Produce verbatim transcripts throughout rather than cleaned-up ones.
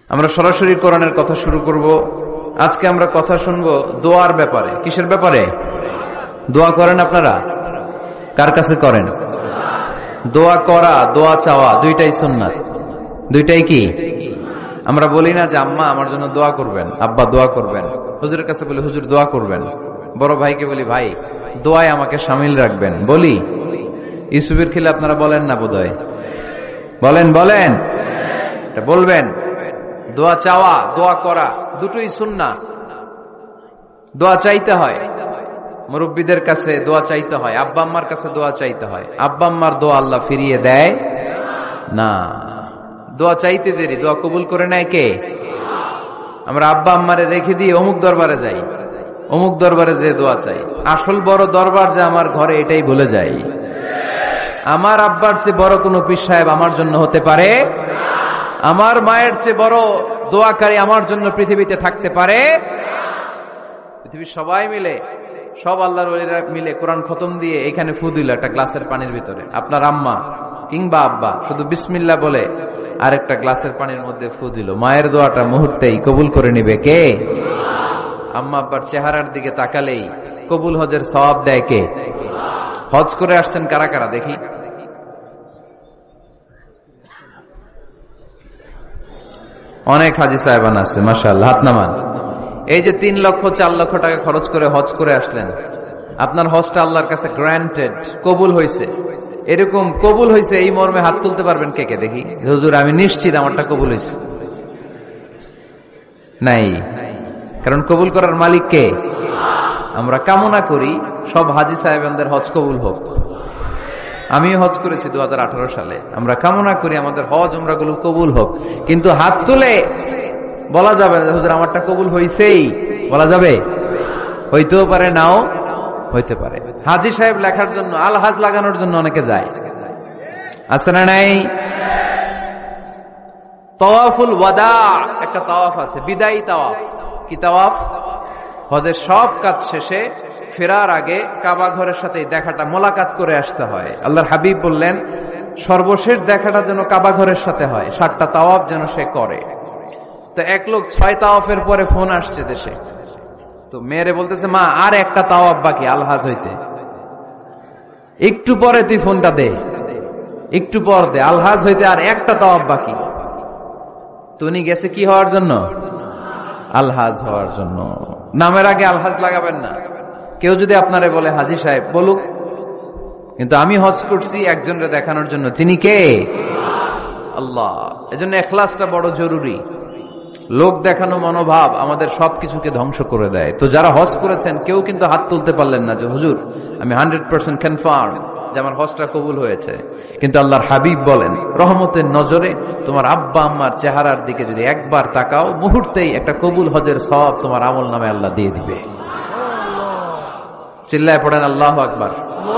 আমরা সরাসরি কোরআনের কথা শুরু করব। আজকে আমরা কথা শুনবো দোয়ার ব্যাপারে। কিসের ব্যাপারে? দোয়া করেন আপনারা? কার কাছে করেন? দোয়া করা, দোয়া চাওয়া দুইটাই সুন্নাত। দুইটাই কি? আমরা বলি না যে আম্মা আমার জন্য দোয়া করবেন, আব্বা দোয়া করবেন। হুজুরের কাছে বলি হুজুর দোয়া করবেন। বড় ভাইকে বলি ভাই দোয়ায় আমাকে শামিল রাখবেন। বলি ইউসুফের খিলে আপনারা বলেন না বোধহয়? বলেন বলেন বলবেন। দোয়া চাওয়া, দোয়া করা দুটোই সুন্নাহ। দোয়া চাইতে হয়, মুরব্বীদের কাছে দোয়া চাইতে হয়, আব্বা আম্মার কাছে দোয়া চাইতে হয়। আব্বা আম্মার দোয়া আল্লাহ ফিরিয়ে দেয় না। দোয়া চাইতে দেরি, দোয়া কবুল করে নেয় কে? আমরা আব্বা আম্মারে রেখে দিয়ে অমুক দরবারে যাই, অমুক দরবারে যে দোয়া চাই। আসল বড় দরবার যে আমার ঘরে, এটাই ভুলে যাই। আমার আব্বার চেয়ে বড় কোনো পীর সাহেব আমার জন্য হতে পারে? আমার মায়ের চেয়ে বড় দোয়াকারী আমার জন্য পৃথিবীতে থাকতে পারে? পৃথিবীর সবাই মিলে, সব আল্লাহর ওলিরা মিলে কোরআন খতম দিয়ে এখানে ফু দিল একটা গ্লাসের পানির ভিতরে। আপনার আম্মা কিংবা আব্বা শুধু বিসমিল্লাহ বলে আরেকটা গ্লাসের পানির মধ্যে ফু দিল, মায়ের দোয়াটা মুহূর্তেই কবুল করে নিবে কে? আম্মা আব্বার চেহারার দিকে তাকালেই কবুল হজের সওয়াব দেয় কে? হজ করে আসছেন কারা কারা দেখি? অনেক হাজি সাহেবান আছে মাশাআল্লাহ, হাত নামান। এই যে তিন লক্ষ চার লক্ষ টাকা খরচ করে হজ করে আসলেন, আপনার হজটা আল্লাহর কাছে গ্রান্টেড, কবুল হয়েছে। এরকম কবুল হয়েছে এই মর্মে হাত তুলতে পারবেন কে কে দেখি? হুজুর আমি নিশ্চিত আমারটা কবুল হয়েছে। নাই, কারণ কবুল করার মালিক কে? আমরা কামনা করি সব হাজি সাহেবানদের হজ কবুল হোক। আমিও হজ করেছি দু হাজার আঠারো সালে। আমরা কামনা করি আমাদের হজ উমরা গুলো কবুল হোক, কিন্তু হাত তুলে বলা যাবে হুজুর আমারটা কবুল হইছেই, বলা যাবে? হইতেও পারে, নাও হইতে পারে। হাজি সাহেব লেখার জন্য, আল হাজ লাগানোর জন্য অনেকে যায়, আছে না নাই? তাওয়াফুল ওয়াদা একটা তাওয়াফ আছে, বিদায়ী তাওয়াফ। কি তাওয়াফ? হজের সব কাজ শেষে ফেরার আগে কাবা ঘরের সাথে দেখাটা, মোলাকাত করে আসতে হয়। আল্লাহর হাবিব বললেন সর্বশেষ দেখাটা যেন কাবা ঘরের সাথে হয়, সাতটা তাওয়াফ যেন সে করে। তো এক লোক ছয় তাওয়াফের পরে ফোন আসছে দেশে, তো মেয়েরে বলতেছে মা আর একটা তাওয়াফ বাকি আলহাজ হইতে, একটু পরে তুই ফোনটা দে, একটু পর দে, আলহাজ হইতে আর একটা তাওয়াফ বাকি। তো উনি গেছে কি হওয়ার জন্য? আলহাজ হওয়ার জন্য। নামের আগে আলহাজ লাগাবেন না। কেউ যদি আপনারে বলে হাজি সাহেব, বলুক, কিন্তু আমি হজ করছি একজনকে দেখানোর জন্য। তিনি কে? আল্লাহ। এজন্য ইখলাসটা বড় জরুরি। লোক দেখানো মনোভাব আমাদের সবকিছুকে ধ্বংস করে দেয়। তো যারা হজ করেছেন কেউ কিন্তু হাত তুলতে পারলেন না যে হুজুর আমি হান্ড্রেড পার্সেন্ট কনফার্ম যে আমার হজটা কবুল হয়েছে। কিন্তু আল্লাহর হাবিব বলেন রহমতের নজরে তোমার আব্বা আম্মার চেহারার দিকে যদি একবার তাকাও, মুহূর্তেই একটা কবুল হজের সওয়াব তোমার আমল নামে আল্লাহ দিয়ে দিবে। চিল্লায় পড়েন আল্লাহু আকবার।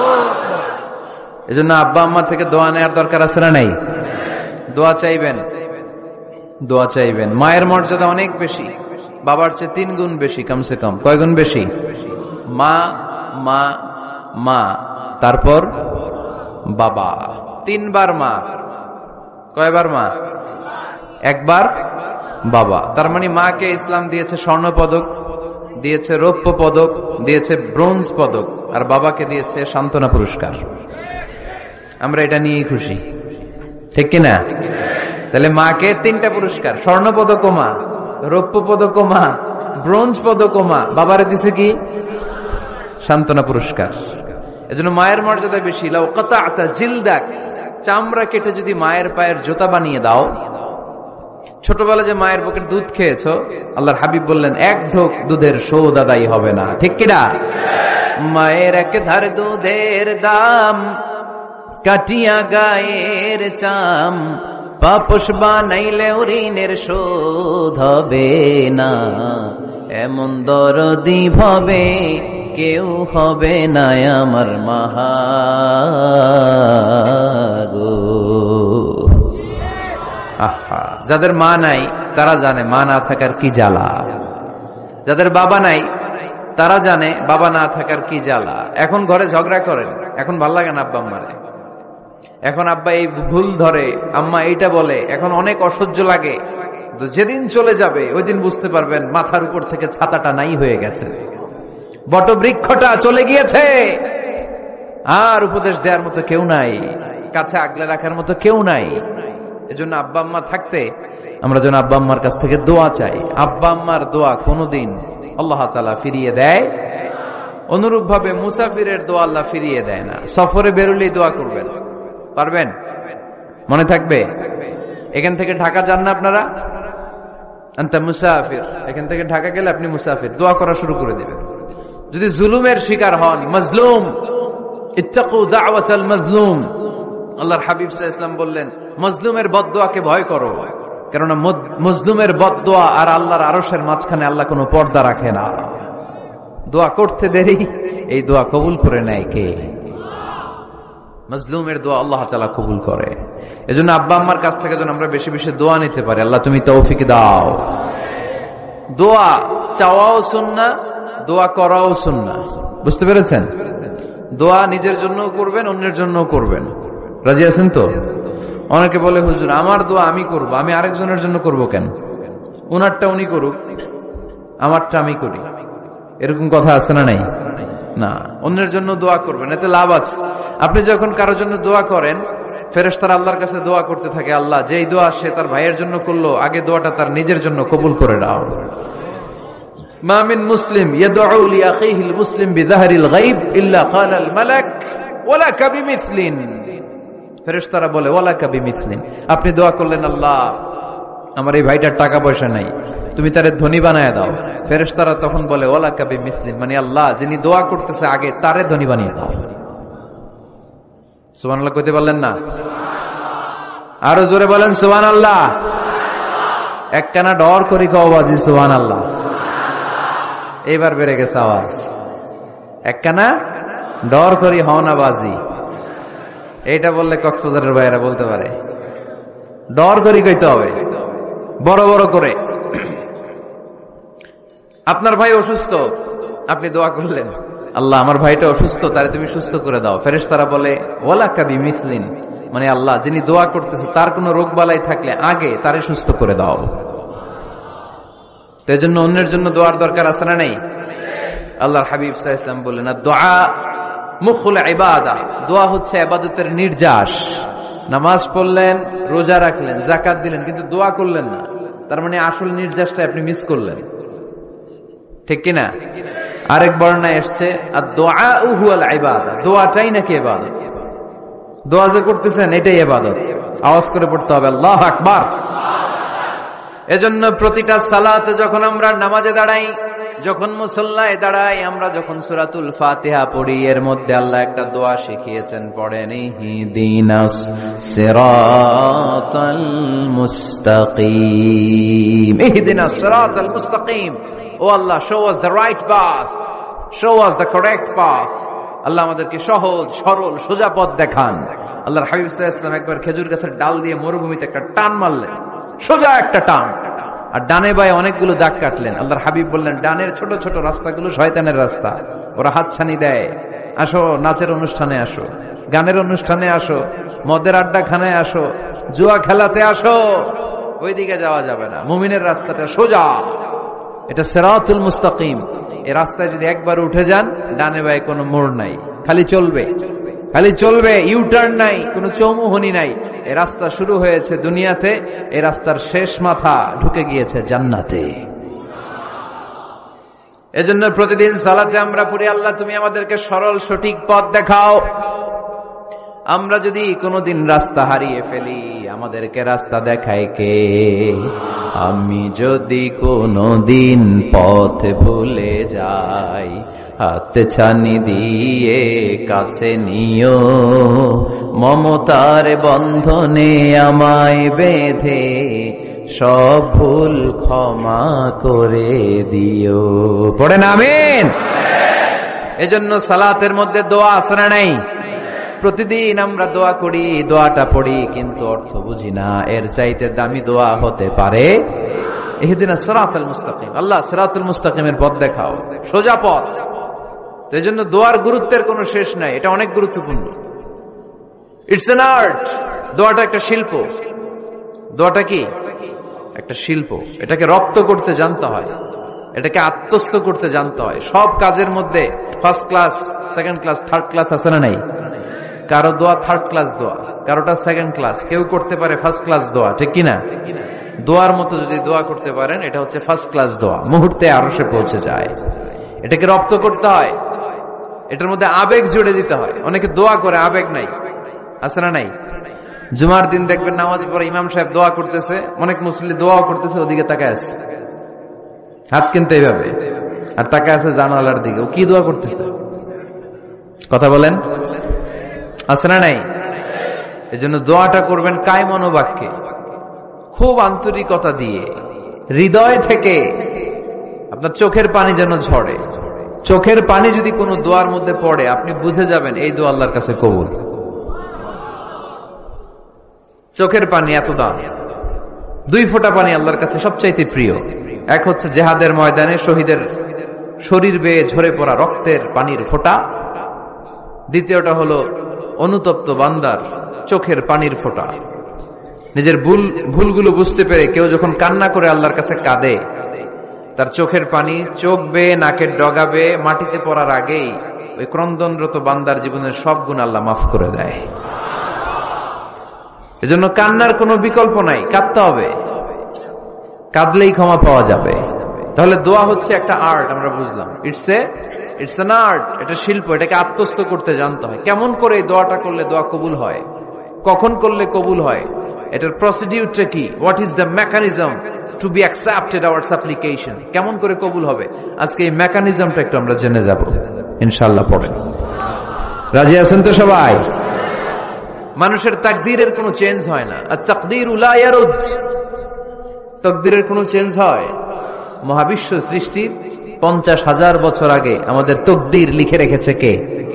এজন্য আব্বা আম্মার থেকে দোয়া নেওয়ার দরকার আছে না নাই? দোয়া চাইবেন, দোয়া চাইবেন। মায়ের মর্যাদা অনেক বেশি, বাবার চেয়ে তিন গুণ বেশি, কমসে কম। কয় গুণ বেশি? মা মা মা, তারপর বাবা। তিনবার মা। কয়বার মা? একবার বাবা। তার মানে মাকে ইসলাম দিয়েছে স্বর্ণ পদক, দিয়েছে রৌপ্য পদক, দিয়েছে ব্রোঞ্জ পদক, আর বাবাকে দিয়েছে সান্ত্বনা পুরস্কার। আমরা এটা নিয়েই খুশি, ঠিক কিনা? তাহলে মাকে তিনটা পুরস্কার, স্বর্ণ পদক মা, রৌপ্য পদক মা, ব্রোঞ্জ পদক মা, বাবারে দিছে কি? সান্ত্বনা পুরস্কার। এজন্য মায়ের মর্যাদা বেশি। লাউ কাতা'তা জিলদাক, চামড়া কেটে যদি মায়ের পায়ের জুতা বানিয়ে দাও। ছোটবেলা যে মায়ের বুকের দুধ খেয়েছো, আল্লাহর হাবিব বললেন এক ঢোক দুধের শোধ আদায় হবে না, ঠিক কিনা? মায়ের এক ধার দুধের দাম, কাটিয়া গায়ের চাম, পাপস বানাইলে ঋণের শোধ হবে না, এমন দরদি ভাবে কেউ হবে না আমার মাহাগো। আহা, যাদের মা নাই তারা জানে মা না থাকার কি জ্বালা। যাদের বাবা নাই তারা জানে বাবা না থাকার কি জ্বালা। এখন ঘরে ঝগড়া করেন, এখন ভাল লাগে না আব্বা আম্মারে, এখন আব্বা এই ভুল ধরে, আম্মা এইটা বলে, এখন অনেক অসহ্য লাগে। যেদিন চলে যাবে ওই দিন বুঝতে পারবেন মাথার উপর থেকে ছাতাটা নাই হয়ে গেছে, বটবৃক্ষটা চলে গিয়েছে, আর উপদেশ দেওয়ার মতো কেউ নাই, কাছে আগলে রাখার মতো কেউ নাই। এজন্য আব্বা আম্মা থাকতে আমরা যেন আব্বা আম্মার কাছ থেকে দোয়া চাই। আব্বা আম্মার দোয়া কোনোদিন আল্লাহ তাআলা ফিরিয়ে দেয়, অনুরূপ ভাবে মুসাফিরের দোয়া আল্লাহ ফিরিয়ে দেয় না। সফরে বেরোলেই দোয়া করবেন, পারবেন? মনে থাকবে? এখান থেকে ঢাকা যান না আপনারা, আনতা মুসাফির, এখান থেকে ঢাকা গেলে আপনি মুসাফির, দোয়া করা শুরু করে দেবেন। যদি জুলুমের শিকার হন, মাজলুম, ইত্তাকু দাওয়াতাল মাজলুম, আল্লাহর হাবিব সাল্লাল্লাহু আলাইহি ওয়াসাল্লাম বললেন মাজলুমের বদদোয়াকে ভয় করো, কেননা মজলুমের বদদোয়া আর আল্লাহর আরশের মাঝখানে আল্লাহ কোনো পর্দা রাখে না। দোয়া করতে দেরি, এই দোয়া কবুল করে নেয় কে? মজলুমের দোয়া আল্লাহ তাআলা কবুল করে। এজন্য আব্বা আম্মার কাছ থেকে যেন আমরা বেশি বেশি দোয়া নিতে পারি। আল্লাহ তুমি তৌফিক দাও। দোয়া চাওয়াও সুন্নাহ, দোয়া করাও সুন্নাহ। বুঝতে পেরেছেন? দোয়া নিজের জন্য করবেন, অন্যের জন্য করবেন। রাজি আছেন তো? অনেকে বলে হুজুর আমার দোয়া আমি করব, আমি আরেকজনের জন্য করব কেন? উনারটা উনি করুক, আমারটা আমি করি, এরকম কথা আছে না নাই? না, অন্যের জন্য দোয়া করবেন, এতে লাভ আছে। আপনি যখন কারোর জন্য দোয়া করেন, ফেরেশতারা আল্লাহর কাছে দোয়া করতে থাকে, আল্লাহ যেই দোয়া সে তার ভাইয়ের জন্য করলো, আগে দোয়াটা তার নিজের জন্য কবুল করে দাও। মা মিন মুসলিম ইয়াদউ লি আখিহিল মুসলিম বিযাহরিল গায়ব ইল্লা ক্বালাল মালাক ওয়ালাকা বিমিসলিন। ফেরেশতারা বলে ওয়ালাকা বিমিসলিন, আপনি দোয়া করলেন আল্লাহ আমার এই ভাইটার টাকা পয়সা নাই, তুমি তারে ধনী বানায় দাও। ফেরেশতারা তখন বলে ওয়ালাকা বিমিসলিন, মানে আল্লাহ যিনি দোয়া করতেছে আগে তারে ধনী বানিয়ে দাও। সুবহানাল্লাহ কইতে পারলেন না? আরো জোরে বলেন সুবহানাল্লাহ। একখানা ডর করি কও বাজি সুবহানাল্লাহ। এবার বেড়ে গেছে আওয়াজ। একখানা ডর করি হও না বাজি, এইটা বললে কক্সবাজারের ভাইয়েরা বলতে পারে। ডর করি কইতে হবে বড় বড় করে। আপনার ভাই অসুস্থ, আপনি দোয়া করলেন আল্লাহ আমার ভাইটা অসুস্থ, তারে তুমি সুস্থ করে দাও। ফেরেশতারা বলে ওয়ালাকা বিমিসলিন, মানে আল্লাহ যিনি দোয়া করতেছে তার কোনো রোগ বালাই থাকলে আগে তারে সুস্থ করে দাও। তো এই জন্য অন্যের জন্য দোয়ার দরকার আছে না নাই? আল্লাহর হাবিব সাল্লাল্লাহু আলাইহি ওয়াসাল্লাম বললেন দোয়া মুখুল ইবাদা, দোয়া হচ্ছে ইবাদতের নির্যাস। নামাজ পড়লেন, রোজা রাখলেন, যাকাত দিলেন, কিন্তু দোয়া করলেন না, তার মানে আসল নির্যাসটা আপনি মিস করলেন, ঠিক কিনা? আরেক বর্ণনায় এসছে আর দোয়া হুয়াল ইবাদা, দোয়াটাই নাকি ইবাদত। দোয়া যে করতেছেন এটাই ইবাদত। আওয়াজ করে পড়তে হবে আল্লাহু আকবার। এজন্য প্রতিটা সালাতে যখন আমরা নামাজে দাঁড়াই, যখন মুসল্লায় দাঁড়াই, আমরা যখন সূরাতুল ফাতিহা পড়ি, এর মধ্যে আল্লাহ একটা দোয়া শিখিয়েছেন, পড়েন ইহদিনাস সিরাতাল মুস্তাকিম। ইহদিনাস সিরাতাল মুস্তাকিম, ও আল্লাহ show us the right path, show us the correct path। আল্লাহ আমাদেরকে সহজ সরল সোজা পথ দেখান। আল্লাহর হাবিব সাল্লাল্লাহু আলাইহি ওয়াসাল্লাম একবার খেজুর গাছের ডাল দিয়ে মরুভূমিতে একটা টান মারলেন, সোজা একটা টান, আর ডানে বায়ে অনেকগুলো দাগ কাটলেন। আল্লাহর হাবিব বললেন ডানের ছোট ছোট রাস্তাগুলো শয়তানের রাস্তা, ওরা হাতছানি দেয়। আসো নাচের অনুষ্ঠানে আসো, গানের অনুষ্ঠানে আসো, মদের আড্ডা খানায় আসো, জুয়া খেলাতে আসো, ওইদিকে যাওয়া যাবে না। মুমিনের রাস্তাটা সোজা, এটা সিরাতুল মুস্তাকিম। এই রাস্তায় যদি একবার উঠে যান, ডানে বায়ে কোনো মোড় নাই, খালি চলবে, খালি চলবে, ইউটার্ন নাই, কোনো চৌমুহনী নাই। এই রাস্তা শুরু হয়েছে দুনিয়াতে, এই রাস্তার শেষ মাথা ঢুকে গিয়েছে জান্নাতে। এজন্য প্রতিদিন সালাতে আমরা পড়ি আল্লাহ তুমি আমাদেরকে সরল সঠিক পথ দেখাও। আমরা যদি কোনোদিন রাস্তা হারিয়ে ফেলি, আমাদেরকে রাস্তা দেখায় কে? আমি যদি কোনোদিন পথ ভুলে যাই, হাত ছানি দিয়ে কাছে নিও, মমতার বন্ধনে আমায় বেঁধে সব ভুল ক্ষমা করে দিও। পড়েন আমিন। এজন্য সালাতের মধ্যে দোয়া আছে না নাই? প্রতিদিন আমরা দোয়া করি, দোয়াটা পড়ি, কিন্তু অর্থ বুঝি না। এর চাইতে দামি দোয়া হতে পারে ইহদিনাস সিরাতাল মুস্তাকিম, আল্লাহ সিরাতুল মুস্তাকিমের পথ দেখাও, সোজা পথ। তো এই জন্য দোয়ার গুরুত্বের কোনো শেষ নাই, এটা অনেক গুরুত্বপূর্ণ। ইটস অ্যান আর্ট, দোয়াটা একটা শিল্প। দোয়াটা কি? একটা শিল্প, এটাকে রপ্ত করতে জানতে হয়, এটাকে আত্মস্থ করতে জানতে হয়। সব কাজের মধ্যে first class, second class, third class আছে না নাই? কারো দোয়া থার্ড ক্লাস দোয়া, কারোটা সেকেন্ড ক্লাস, কেউ করতে পারে ফার্স্ট ক্লাস দোয়া, ঠিক কিনা? দোয়ার মতো যদি দোয়া করতে পারেন, এটা হচ্ছে ফার্স্ট ক্লাস দোয়া, মুহূর্তে আরশে পৌঁছে যায়। এটাকে রপ্ত করতে হয়, এটার মধ্যে আবেগ জুড়ে দিতে হয়। অনেকে দোয়া করে আবেগ নাই, আছে না নাই? জুমার দিন দেখবেন নামাজ পড়ে ইমাম সাহেব দোয়া করতেছে, অনেক মুসল্লি দোয়াও করতেছে, ওদিকে তাকায় আছে, হাত কিনতে এইভাবে, আর তাকায় আছে জানালার দিকে। ও কি দোয়া করতেছে? কথা বলেন, আছে না নাই? এই জন্য দোয়াটা করবেন কায় মনোবাক্যে, খুব আন্তরিকতা দিয়ে, হৃদয় থেকে। আপনার চোখের পানি যেন ঝরে। চোখের পানি যদি কোনো দোয়ার মধ্যে পড়ে, আপনি বুঝে যাবেন এই দোয়া আল্লাহর কাছে কবুল। চোখের পানি এত দাম। দুই ফোঁটা পানি আল্লাহর কাছে সবচাইতে প্রিয়। এক হচ্ছে জেহাদের ময়দানে শহীদের শরীর বেয়ে ঝরে পড়া রক্তের পানির ফোঁটা, দ্বিতীয়টা হলো অনুতপ্ত বান্দার চোখের পানির ফোঁটা। নিজের ভুল ভুলগুলো বুঝতে পেরে কেউ যখন কান্না করে আল্লাহর কাছে কাঁদে, তার চোখের পানি চোখ বেয়ে নাকের ডগা বেয়ে মাটিতে পড়ার আগেই ওই ক্রন্দনরত বান্দার জীবনের সব গুণ আল্লাহ মাফ করে দেয়। এজন্য কান্নার কোনো বিকল্প নাই, কাঁদতে হবে, কাঁদলেই ক্ষমা পাওয়া যাবে। তাহলে দোয়া হচ্ছে একটা আর্ট, আমরা বুঝলাম। It's a it's an art, এটা শিল্প, এটাকে আত্মস্থ করতে জানতে হয়। কেমন করে এই দোয়াটা করলে দোয়া কবুল হয়, কখন করলে কবুল হয়, এটার প্রসিডিউরটা কি, what is the mechanism to be accepted our supplication, কেমন করে কবুল হবে, আজকে এই মেকানিজমটা একটু আমরা জেনে যাব ইনশাআল্লাহ। পড়েন, রাজি আছেন তো সবাই? মানুষের তাকদীরের কোনো চেঞ্জ হয় না। আর তাকদীরু লা ইয়ারুদ, তাকদীরের কোনো চেঞ্জ হয়? মহাবিশ্ব সৃষ্টির পঞ্চাশ হাজার বছর আগে আমাদের তাকদীর লিখে রেখেছে কে?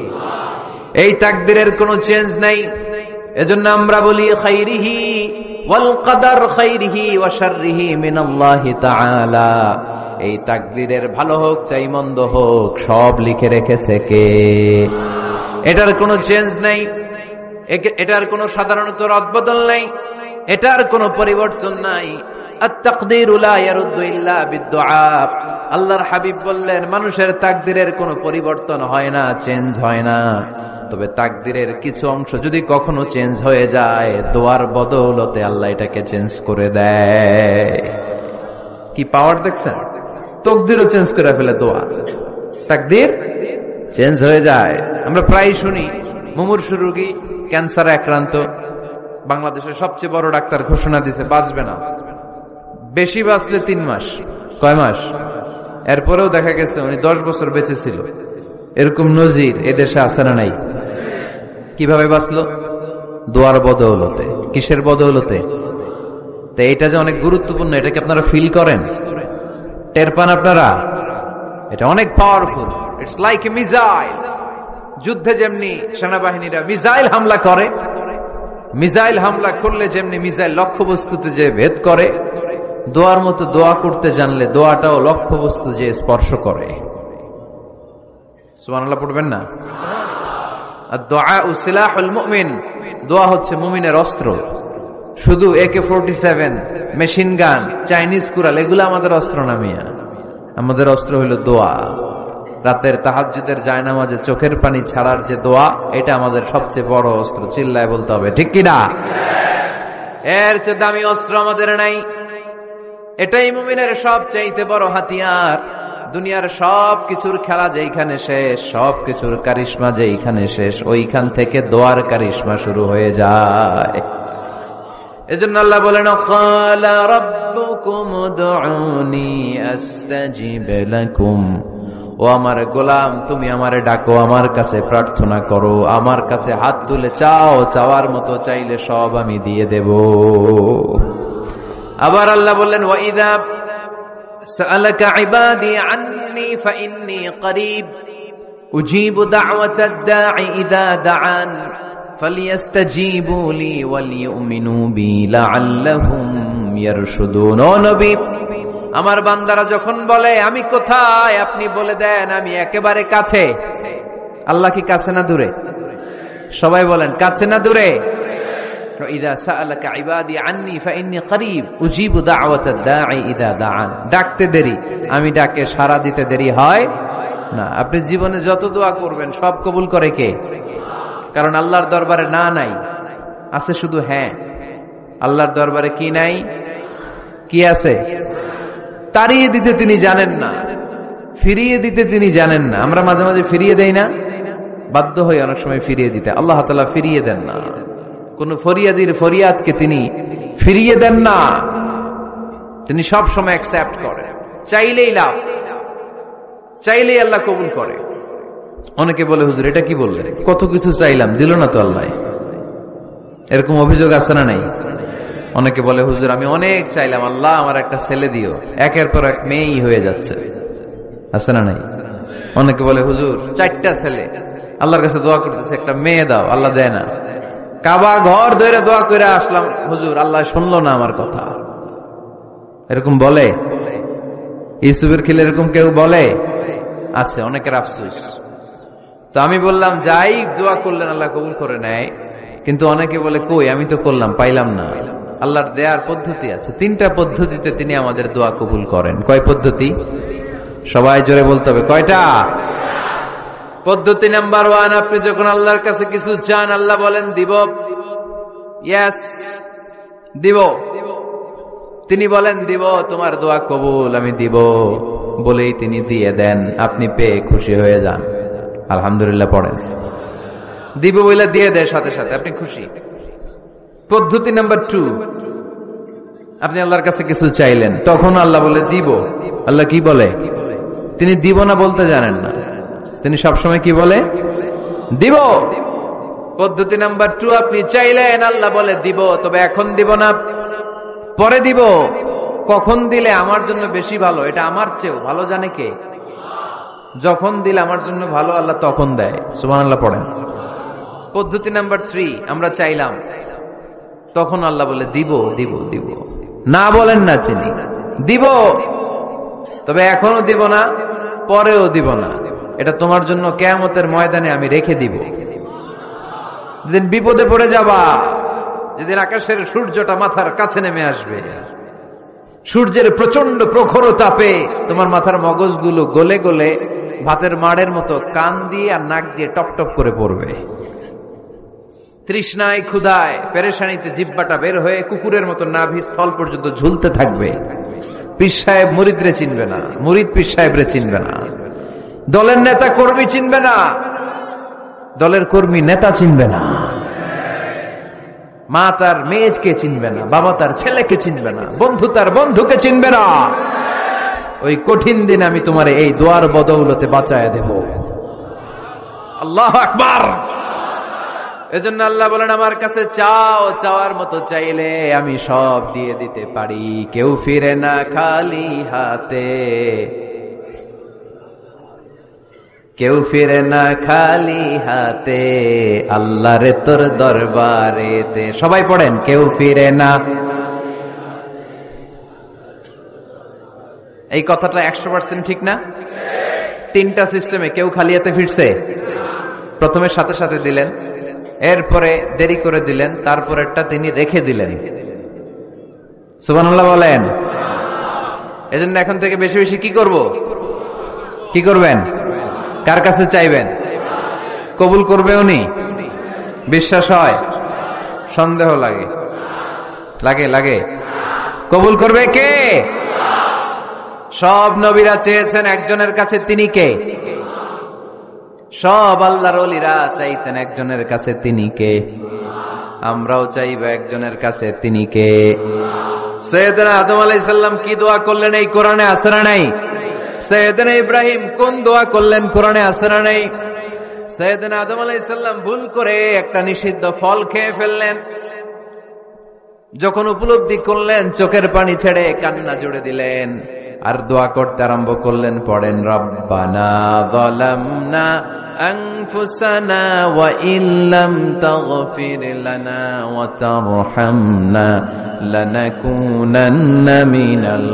এই তাকদীরের কোনো চেঞ্জ নাই। এজন্য আমরা বলি খাইরিহি ওয়াল কদর খাইরিহি ওয়া শাররিহি মিনাল্লাহি তাআলা। এই তাকদীরের ভালো হোক চাই মন্দ হোক, সব লিখে রেখেছে কে? এটার কোনো চেঞ্জ নাই, এটার কোনো সাধারণত রদবদল নাই, এটার কোনো পরিবর্তন নাই। আত-তাকদীরু লা ইয়ারুদ্দু ইল্লা বিদ-দুআ। আল্লাহর হাবিব বললেন, মানুষের তাকদীরের কোনো পরিবর্তন হয় না, চেঞ্জ হয় না। তবে তাকদীরের কিছু অংশ যদি কখনো চেঞ্জ হয়ে যায়, দোয়ার বদৌলতে আল্লাহ এটাকে চেঞ্জ করে দেয়। কি পাওয়ার দেখছেন? তাকদীরও চেঞ্জ করে ফেলে দোয়া, তাকদীর চেঞ্জ হয়ে যায়। আমরা প্রায় শুনি মুমূর্ষু রোগী, ক্যান্সারে আক্রান্ত, বাংলাদেশের সবচেয়ে বড় ডাক্তার ঘোষণা দিছে বাঁচবে না, বেশি বাঁচলে তিন মাস, কয় মাস, এরপরেও দেখা গেছে উনি দশ বছর বেঁচে ছিল। এরকম নজির এদেশে আছে না নাই? কিভাবে বাঁচলো? দোয়ার বদৌলতে। কিসের বদৌলতে? তো এটা যে অনেক গুরুত্বপূর্ণ, এটাকে আপনারা ফিল করেন, টের পান আপনারা? এটা অনেক powerful. It's like a missile. যুদ্ধে যেমনি সেনাবাহিনীরা মিসাইল হামলা করে, মিসাইল হামলা করলে যেমনি মিসাইল লক্ষ্যবস্তুতে যে ভেদ করে, দোয়ার মতো দোয়া করতে জানলে দোয়াটাও লক্ষ্যবস্তু যে স্পর্শ করে। সুবহানাল্লাহ পড়বেন না? আদ-দুআউ সিলাহুল মুমিন। দোয়া হচ্ছে মুমিনের অস্ত্র। শুধু AK forty seven, machine gun, Chinese কুরাল এগুলো আমাদের অস্ত্র না মিয়া। আমাদের অস্ত্র হইল দোয়া। রাতের তাহাজ্জুদের জায়নামাজে চোখের পানি ছাড়ার যে দোয়া, এটা আমাদের সবচেয়ে বড় অস্ত্র। চিল্লায় বলতে হবে, ঠিক কিনা? এর চেয়ে দামি অস্ত্র আমাদের নাই। এটাই মুমিনের সবচাইতে বড় হাতিয়ার। দুনিয়ার সব কিছুর খেলা যেইখানে শেষ, সব কিছুর কারিশমা যেইখানে শেষ, ওইখান থেকে দোয়ার কারিশমা শুরু হয়ে যায়। এজন্য আল্লাহ বলেন, ক্বালা রাব্বুকুম উদউনি আস্তাজিব লাকুম। ও আমার গোলাম, তুমি আমারে ডাকো, আমার কাছে প্রার্থনা করো, আমার কাছে হাত তুলে চাও, চাওয়ার মতো চাইলে সব আমি দিয়ে দেব। আবার আল্লাহ বললেন, ওয়া ইযা সাআলাকা ইবাদি আন্নী ফাইন্নী করিব উজিবু দাওয়াতাদ দাঈ ইযা দাআন ফালিয়াস্তাজিবু লি ওয়াল ইউমিনু বি লাআল্লাহুম ইয়ারশুদুন। ও নবী, আমার বান্দারা যখন বলে আমি কোথায়, আপনি বলে দেন আমি একেবারে কাছে। আল্লাহ কি কাছে না দূরে? সবাই বলেন, কাছে না দূরে? ইযা সাআলাকা ইবাদি আন্নী ফাইন্নী করিব উজিবু দাওয়াতাদ দাঈ ইযা দাআন। ডাকতে দেরি, আমি ডাকে সাড়া দিতে দেরি হয় না। আপনি জীবনে যত দোয়া করবেন সব কবুল করে কে? কারণ আল্লাহর দরবারে না নাই, আছে শুধু হ্যাঁ। আল্লাহর দরবারে কি নাই? কি আছে? তাড়িয়ে দিতে তিনি জানেন না, ফিরিয়ে দিতে তিনি জানেন না। আমরা মাঝে মাঝে ফিরিয়ে দেই না, বাধ্য হয়ে অনেক সময় ফিরিয়ে দিতে। আল্লাহ তাআলা ফিরিয়ে দেন না, কোন ফরিয়াদির ফরিয়াদকে তিনি ফিরিয়ে দেন না, তিনি সব সময় অ্যাকসেপ্ট করেন। চাইলেই লাভ, চাইলেই আল্লাহ কবুল করে। অনেকে বলে হুজুর এটা কি বললেন, কত কিছু চাইলাম দিল না তো আল্লাহ। এরকম অভিযোগ আছে না নাই? অনেকে বলে হুজুর আমি অনেক চাইলাম, আল্লাহ আমার একটা ছেলে দিও, একের পর এক মেয়েই হয়ে যাচ্ছে। আছে না নাই? অনেকে বলে হুজুর চারটা ছেলে, আল্লাহর কাছে দোয়া করতেছে একটা মেয়ে দাও, আল্লাহ দেয় না। কাবা ঘর ধরে দোয়া করে আসলাম, হুজুর আল্লাহ শুনলো না আমার কথা। এরকম বলে? ইউসুফের খিলে এরকম কেউ বলে? আছে, অনেকের আফসোস। তো আমি বললাম যাই দোয়া করলেন আল্লাহ কবুল করে নেয়, কিন্তু অনেকে বলে কই আমি তো করলাম পাইলাম না। আল্লাহর দেয়ার পদ্ধতি আছে, তিনটা পদ্ধতিতে তিনি আমাদের দোয়া কবুল করেন। কয় পদ্ধতি? সবাই জোরে বলতে হবে, কয়টা? পদ্ধতি নাম্বার ওয়ান, আপনি যখন আল্লাহর কাছে কিছু চান আল্লাহ বলেন দিব, ইয়েস দিব। তিনি বলেন দিব, তোমার দোয়া কবুল, আমি দিব বলেই তিনি দিয়ে দেন। আপনি পেয়ে খুশি হয়ে যান, আলহামদুলিল্লাহ পড়েন। দিব বলে দিয়ে দেয় সাথে সাথে, আপনি খুশি। পদ্ধতি নাম্বার টু, আপনি আল্লাহর কাছে কিছু চাইলেন, তখন আল্লাহ বলে দিব। আল্লাহ কি বলে? তিনি দিব না বলতে জানেন না, তিনি সবসময় কি বলে? দিব। পদ্ধতি নাম্বার টু, আপনি চাইলেন আল্লাহ বলে দিব, তবে এখন দিব না, পরে দিব। কখন দিলে আমার জন্য বেশি ভালো, এটা আমার চেয়েও ভালো জানে কে? যখন দিলে আমার জন্য ভালো আল্লাহ তখন দেয়। সুবহানাল্লাহ পড়েন। পদ্ধতি নাম্বার থ্রি, আমরা চাইলাম, তখন আল্লাহ বলে দিব দিব দিব, না বলেন না তিনি দিব, তবে এখনো দিব না, পরেও দিব না, এটা তোমার জন্য কিয়ামতের ময়দানে আমি রেখে দিব। যেদিন বিপদে পড়ে যাবা, যেদিন আকাশের সূর্যটা মাথার কাছে নেমে আসবে, সূর্যের প্রচন্ড প্রখর তাপে তোমার মাথার মগজগুলো গলে গলে ভাতের মাড়ের মতো কান দিয়ে আর নাক দিয়ে টপ টপ করে পড়বে। তৃষ্ণায় ক্ষুধায় পেরেশানিতে জিহ্বাটা বের হয়ে কুকুরের মতো নাভি স্থল পর্যন্ত ঝুলতে থাকবে। পীর সাহেব মুরিদরে চিনবে না, মুরিদ পীর সাহেবরে চিনবে না, দলের নেতা কর্মী চিনবে না, দলের কর্মী নেতা চিনবে না, মা তার মেয়েকে চিনবে না, বাবা তার ছেলেকে চিনবে না, বন্ধু তার বন্ধুকে চিনবে না। ওই কঠিন দিন আমি তোমার এই দোয়ার বদৌলতে বাঁচায় দেব। আল্লাহু আকবার। এজন্য আল্লাহ বলেন আমার কাছে চাও, চাওয়ার মতো চাইলে আমি সব দিয়ে দিতে পারি। কেউ ফিরে না খালি হাতে, কেউ ফিরে না খালি হাতে, আল্লাহরে তোর দরবারেতে। সবাই পড়েন, কেউ ফিরে না। এই কথাটা একশো পার্সেন্ট ঠিক না? তিনটা সিস্টেমে কেউ খালি হাতে ফিরছে? প্রথমে সাথে সাথে দিলেন, এরপরে দেরি করে দিলেন, তারপরেরটা তিনি রেখে দিলেন। সুবহানাল্লাহ বলেন। এজন্য এখন থেকে বেশি বেশি কি করব? কি করবেন? কার কাছে চাইবেন? কবুল করবে উনি? বিশ্বাস হয়? সন্দেহ লাগে? লাগে লাগে কবুল করবে কে? সব নবীরা চেয়েছেন একজনের কাছে, তিনি কে? সব আল্লাহর ওলিরা চাইতেন একজনের কাছে, তিনি কে? আমরাও চাইব একজনের কাছে, তিনি কে? সাইয়েদনা আদম আলাইহিস সালাম কি দোয়া করলেন এই কোরআনে আছে না নাই? সাইয়েদনা ইব্রাহিম কোন দোয়া করলেন কোরআনে আছে না নাই? সাইয়েদনা আদম আলাইহিস সালাম ভুল করে একটা নিষিদ্ধ ফল খেয়ে ফেললেন, যখন উপলব্ধি করলেন চোখের পানি ছেড়ে কান্না জুড়ে দিলেন আর দোয়া করতে আরম্ভ করলেন। পড়েন, রব্বানা যালামনা আনফুসানা ওয়া ইল্লাম তাগফির লানা ওয়া তারহামনা লানাকুনান্না মিনাল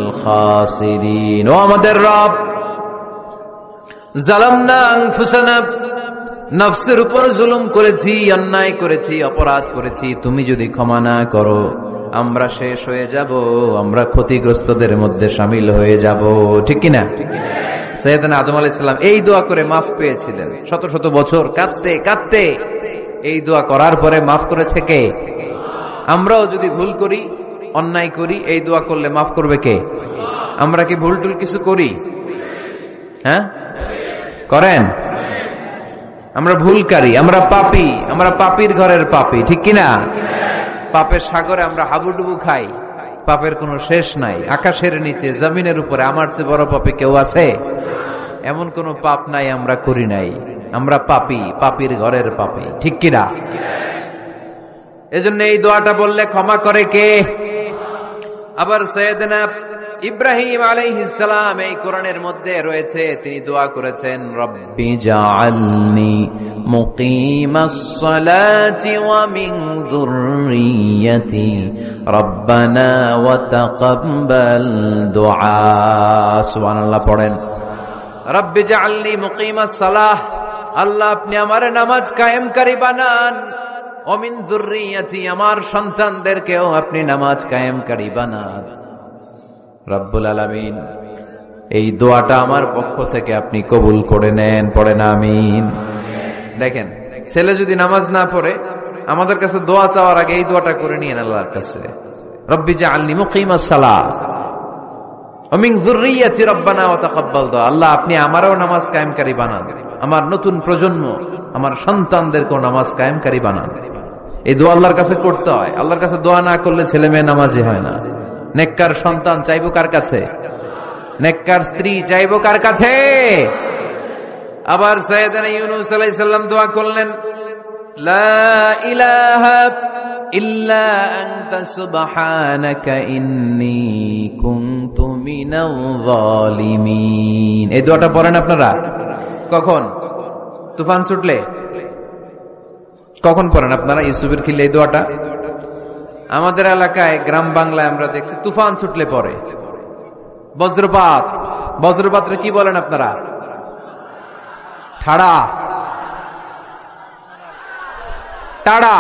খাসিরিন। ও আমাদের রব, যালামনা আনফুসানা, নফসের উপর জুলুম করেছি, অন্যায় করেছি, অপরাধ করেছি, তুমি যদি ক্ষমা না করো আমরা শেষ হয়ে যাব, আমরা ক্ষতিগ্রস্তদের মধ্যে শামিল হয়ে যাব। ঠিক কিনা? সাইয়েদনা আদম আলাইহিস সালাম এই দোয়া করে মাফ পেয়েছিলেন। শত শত বছর কাঁদতে কাঁদতে এই দোয়া করার পরে মাফ করেছে কে? আমরাও যদি ভুল করি, অন্যায় করি, এই দোয়া করলে মাফ করবে কে? আমরা কি ভুল টুল কিছু করি? হ্যাঁ, করেন? আমরা ভুলকারী, আমরা পাপী, আমরা পাপীর ঘরের পাপী। ঠিক কিনা? পাপের সাগরে আমরা হাবুডুবু খাই, পাপের কোনো শেষ নাই। আকাশের নিচে, জমিনের উপরে আমার চেয়ে বড় পাপী কেউ আছে? এমন কোন পাপ নাই আমরা করি নাই। আমরা পাপী, পাপীর ঘরের পাপী। ঠিক কিনা? এজন্য এই দোয়াটা বললে ক্ষমা করে কে? আবার সাইয়েদনা ইব্রাহিম আলাইহিস সালাম এই কোরআনের মধ্যে রয়েছে, তিনি দোয়া করেছেন, রব্বি জাআলনি মুকিমাস সালাতি ওয়া মিন যুররিয়্যাতি রব্বানা ওয়া তাকাব্বাল দুআ। সুবহানাল্লাহ পড়েন। রব্বি জাআলনি মুকিমাস সালাহ, আল্লাহ আপনি আমার নামাজ কায়েমকারী বানান, ওয়া মিন যুররিয়্যাতি, আমার সন্তানদেরকেও আপনি নামাজ কায়েমকারী বানান। রব্বুল আলামিন এই দোয়াটা আমার পক্ষ থেকে আপনি কবুল করে নেন। পড়েন আমিন। দেখেন, ছেলে যদি নামাজ না পড়ে আমাদের কাছে দোয়া চাওয়ার আগে এই দোয়াটা করে নিয়েন আল্লাহর কাছে, রব্বি জাআলনি মুকিমাস সালাহ ওয়া মিন যুররিয়্যাতি রব্বানা ওয়া তাকাব্বাল দুআ। আল্লাহ আপনি আমারও নামাজ কায়েমকারী বানান, আমার নতুন প্রজন্ম, আমার সন্তানদেরকেও নামাজ কায়েমকারী বানান। এই দোয়া আল্লাহর কাছে করতে হয়। আল্লাহর কাছে দোয়া না করলে ছেলে মেয়ে নামাজি হয় না। নেককার সন্তান চাইবো কার কাছে? নেককার স্ত্রী চাইবো কার কাছে? আবার সাইয়েদনা ইউনূস আলাইহিস সালাম দোয়া করলেন, লা ইলাহা ইল্লা আনতা সুবহানাকা ইন্নী কুনতু মিনাল যালিমিন। এই দোয়াটা পড়েন আপনারা কখন? তুফান ছুটলে? কখন পড়েন আপনারা ইউসুফের খিলে এই দোয়াটা? আমাদের এলাকায় গ্রাম বাংলায় আমরা দেখছি তুফান ছুটলে পরে। বজ্রপাত, বজ্রপাতরে কি বলেন আপনারা? ঠাড়া, টাড়া।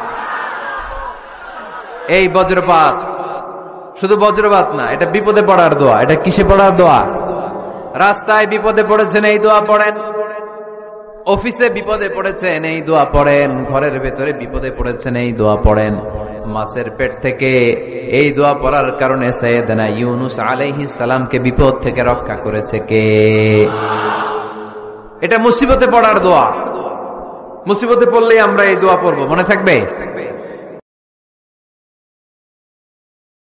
এই বজ্রপাত শুধু বজ্রপাত না, এটা বিপদে পড়ার দোয়া। এটা কিসে পড়ার দোয়া? রাস্তায় বিপদে পড়েছেন এই দোয়া পড়েন, অফিসে বিপদে পড়েছেন এই দোয়া পড়েন, ঘরের ভেতরে বিপদে পড়েছেন এই দোয়া পড়েন। মাছের পেট থেকে এই দোয়া পড়ার কারণে সাইয়েদনা ইউনূস আলাইহিস সালামকে বিপদ থেকে রক্ষা করেছে কে? এটা মুসিবতে পড়ার দোয়া। মুসিবতে পড়লেই আমরা এই দোয়া পড়বো, মনে থাকবে?